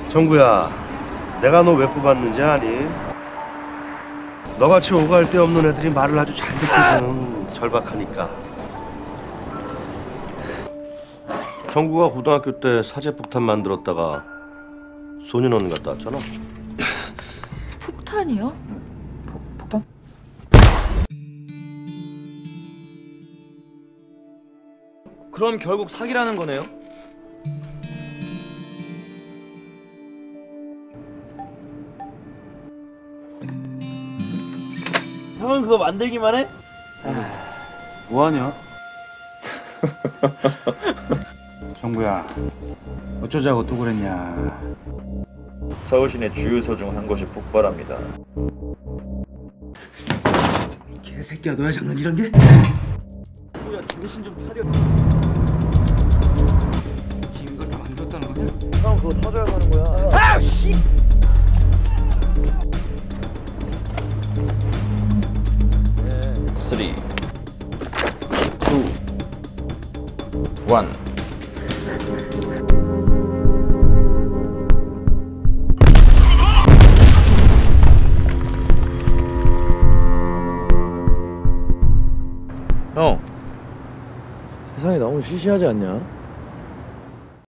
정구야, 내가 너 왜 뽑았는지 아니? 너같이 오갈 데 없는 애들이 말을 아주 잘 듣거든. 절박하니까. 정구가 고등학교 때 사제폭탄 만들었다가 소년원 갔다 왔잖아. 폭탄이요? 폭탄? 그럼 결국 사기라는 거네요? 형은 그거 만들기만 해? 뭐하냐? 정구야, 어쩌자고 또 그랬냐? 서울시내 주유소 중 한 곳이 폭발합니다. 개새끼야, 너야 장난질한 게? 뭐야, 정신 좀 차려. 지금 이걸 다 만들었다는 거냐? 형 그거 터져야 하는 거야. 아 씨! Three, two, one. 형, 세상이 너무 시시하지 않냐?